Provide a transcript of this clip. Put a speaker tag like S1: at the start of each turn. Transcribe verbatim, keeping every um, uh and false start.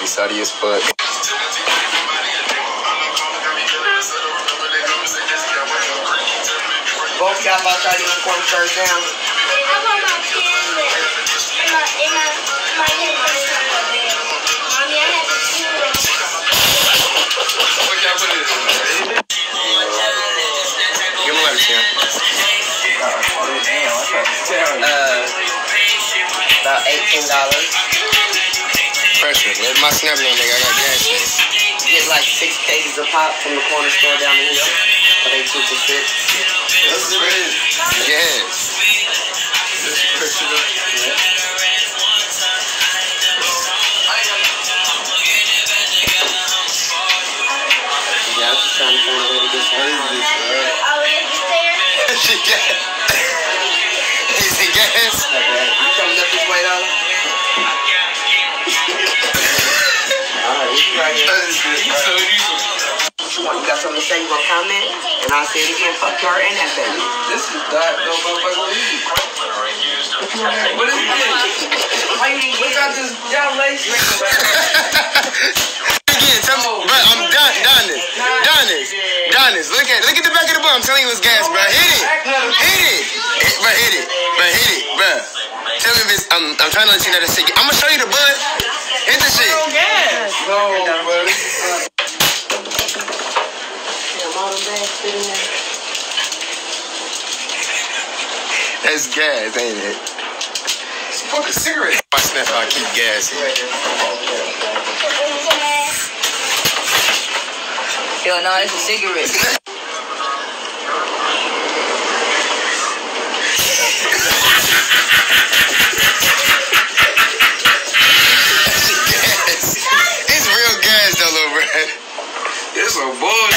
S1: be salty as fuck.
S2: Both y'all about to do one first down.
S3: I want my pen in my in my my little Mommy, I have a two.
S1: What y'all put this? Give me another ten.
S2: Uh, about eighteen dollars.
S1: Pressure. Let my snap on, nigga. I got gas in.
S2: Get like six cases of pop from the corner store down the hill. But they two for six.
S1: That's crazy. Yes.
S2: Yeah, I'm just trying to find a way to get crazy.
S1: She gas. Is it gas?
S2: You coming up this way, though? Alright, we can right here. You got something to say? You gonna comment? And I'll say it again. Fuck your and that baby.
S4: This is that no motherfucker weed. What is this? Why you look at this y'all lazy?
S1: Again, tell me, bro, I'm done, done this, done this, done this. Look at, look at the back of the bar. I'm telling you it's gas, bro. Hit it, hit it, hit, bro. Hit it, bro. Hit it, bro. Tell me if it's. I'm, I'm trying to let you know that shit. I'm gonna show you the bud. Hit the shit.
S4: No gas. No, bro.
S1: That's gas, ain't it?
S4: It's a fucking cigarette.
S1: My snap, I keep gas in.
S2: Yo, no, it's a cigarette.
S1: It's real gas though, little bro.
S4: It's a bullshit.